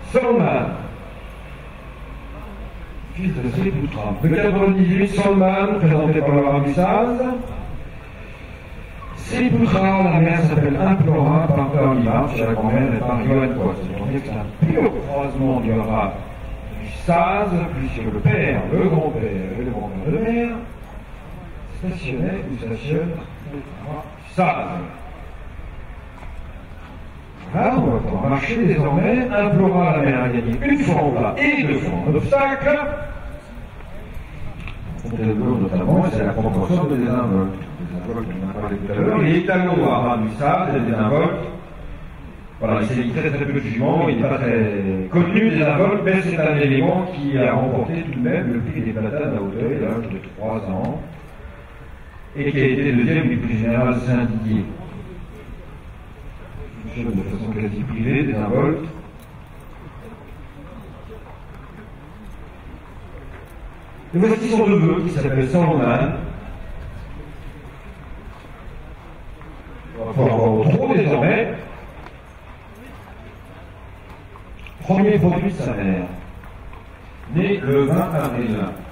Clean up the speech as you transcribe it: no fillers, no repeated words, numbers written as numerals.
Sandman, fils de Sriputra. De 98, Sandman, présenté par Laura Bissaz. Sriputra, la mère s'appelle Implora par Early March, la grand-mère est par Johan Pois. C'est un pur croisement du rat du Saz, puisque le père, le grand-père et le grand-père de mère stationnaient ou stationnent le rat du Saz. Voilà, on va pouvoir marcher désormais. Implora, la mère a gagné une fois en plat et 2 fois en obstacle. Notamment, c'est la proportion de désinvoltes. Désinvoltes, on en a parlé tout à l'heure. Les étalons à ras du Saz, les désinvoltes. Voilà, il s'agit très peu de juments, il n'est pas très connu des désinvoltes, mais c'est un élément qui a remporté tout de même le prix des platanes à Hauteuil à l'âge de 3 ans et qui a été deuxième du prix général Saint-Didier. De façon quasi privée, désinvoltes. Et voici son neveu qui s'appelle Sandman. On va pouvoir voir au trot désormais. Premier produit de sa mère, né le 20 avril